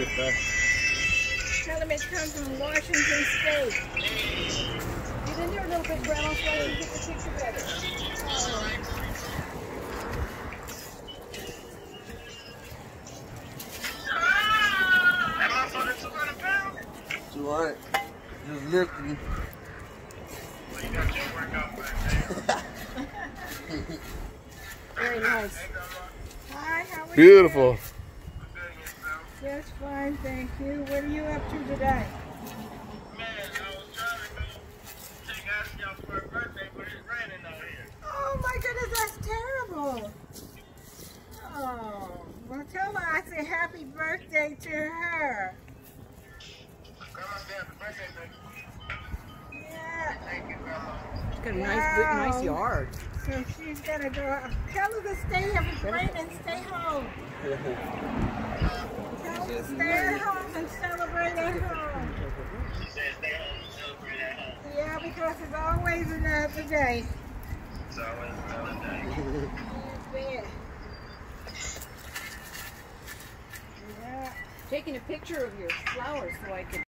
Tell him it comes from Washington State. Get in there a little bit, Grandma, so I can get the picture better. Oh. Am I for the 200 pounds? 200. Just lifting. Well, you got your workout back there. Very nice. Hi, how are you? Beautiful. Just fine, thank you. What are you up to today? Man, I was trying to go take Ashley out for her birthday, but it's raining out here. Oh my goodness, that's terrible. Oh, well tell her I say happy birthday to her. Grandma said happy birthday, baby. Yeah. Thank you, Grandma. She's got a nice yard. So she's gonna go. Tell her to stay here with Rain and stay home. Tell her to stay at home and celebrate at home. She said stay home and celebrate at home. Yeah, because it's always another day. It's always another day. Yeah. Yeah. Taking a picture of your flowers so I can